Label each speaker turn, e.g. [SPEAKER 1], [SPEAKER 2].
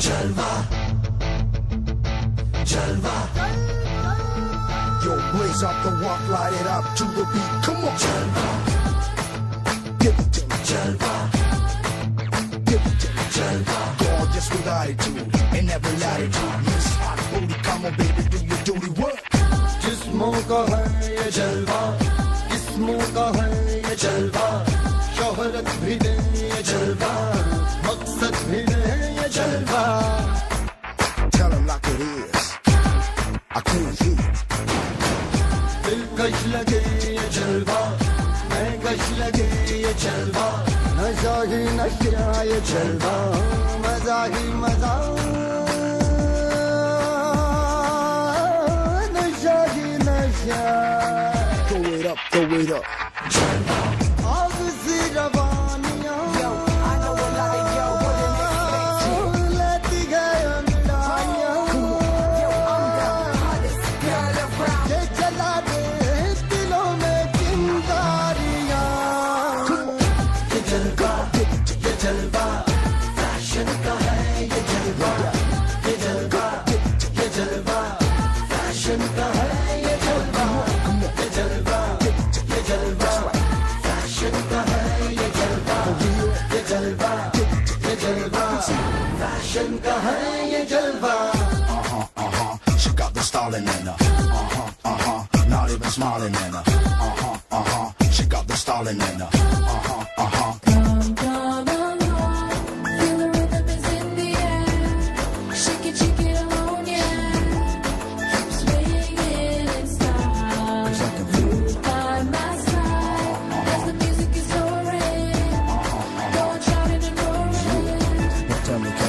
[SPEAKER 1] Jalwa, Jalwa. Yo, blaze up the walk, light it up to the beat. Come on, Jalwa. Give it to me, Jalwa. Give it to me, Jalwa. Gorgeous with attitude in every latitude. Miss hot booty, come on, baby, do your duty work.
[SPEAKER 2] जिस्मों का है ये जलवा, जिस्मों का है ये जलवा, शोहरत भी दे ये जलवा, मकसद भी दे ये जलवा.
[SPEAKER 1] Tell him like it is. I can't hear.
[SPEAKER 2] दिलकश लगे ये जलवा, मैं कश लगे ये जलवा, नशा ही नशा ये जलवा, मजा ही मजा, नशा ही नशा.
[SPEAKER 1] Throw it up, throw it up.
[SPEAKER 2] जलवा आग सी रवानियां,
[SPEAKER 1] Yo, I know a lot of y'all wanna make space.
[SPEAKER 2] लेती गए अंगड़ाइयां.
[SPEAKER 1] Come on, yo, I'm the hottest girl around.
[SPEAKER 2] ये जला दे दिलों में चिंगारियां. ये जलवा, ये जलवा, फैशन का है ये जलवा. ये जलवा, ये जलवा, फैशन का है ये जलवा. ये जलवा, ये जलवा, फैशन का है ये जलवा. ये जलवा, ये जलवा, फैशन का है ये जलवा.
[SPEAKER 1] She got the stalling in her. Not even smiling in her. She got the stalling in her.
[SPEAKER 3] Come, come along, feel the rhythm is in the air. Shake it alone, yeah. Keep swinging in style. Move by my side as the music is soaring. Go on, shouting and roaring.
[SPEAKER 1] Now tell me,